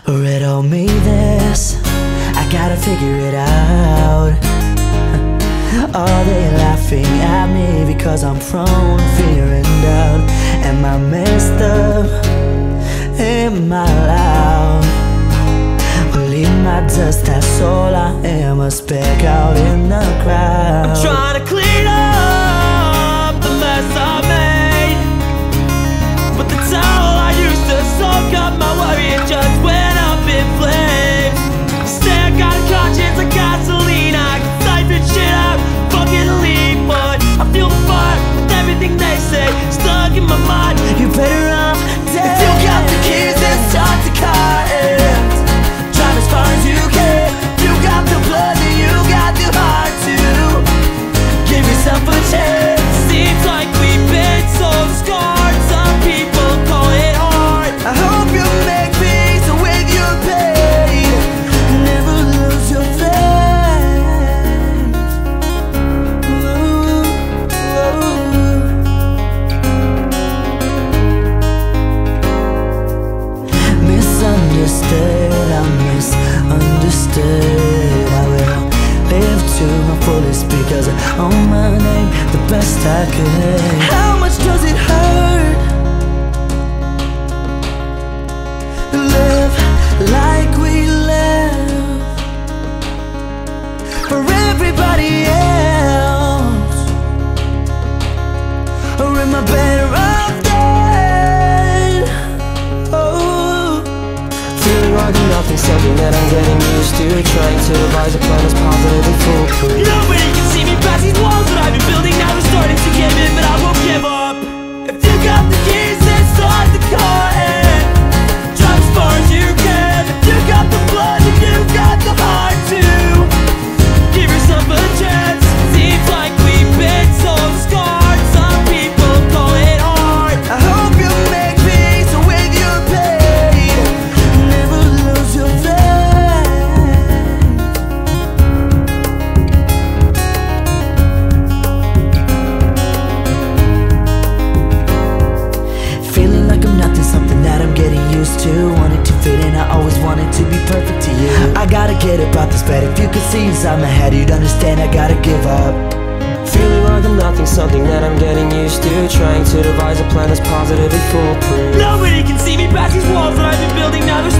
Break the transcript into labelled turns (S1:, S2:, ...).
S1: Riddle me this, I gotta figure it out. Are they laughing at me because I'm prone to fear and doubt? Am I messed up? Am I loud? Well, in my dust, that's all I am, a speck out in the crowd. I'm trying to clean up the mess I made, but the towel I used to soak up my worry, it just went up in flames. Stay, I got a conscience like gasoline, I can siphon shit out, fucking leave, but I feel the fire with everything they say stuck in my mind. You better off dead. If you got the keys, then start the car and drive as far as you can. You got the blood, then you got the heart to give yourself a chance. Seems like we've been so scarred, some people call it art. I hope you make peace with your pain, never lose your faith. Misunderstood, I'm misunderstood. I will live to my fullest because I own my name the best I could. How much does it hurt? Live like we live for everybody else, or am I better off dead? Oh,
S2: feeling like nothing, something that I'm getting used to. Trying to devise a plan that's positive and foolproof.
S1: nobody can see me past these walls that I've been building. Now they're starting to give in, but I won't give up. If you got the keys, then start the car and drive as far as you can. If you got the blood, then you got the heart to give yourself a chance. Seems like we've been so scarred, some people call it art. I hope you make peace with your pain, never lose your faith. Feeling like I'm nothing, something that I'm getting used to. Wanting to fit in, I always wanted to be perfect to you. I gotta get about this bed. If you could see inside my head, you'd understand I gotta give up.
S2: Feeling like I'm nothing, something that I'm getting used to. Trying to devise a plan that's positive and foolproof.
S1: Nobody can see me past these walls that I've been building. Now they're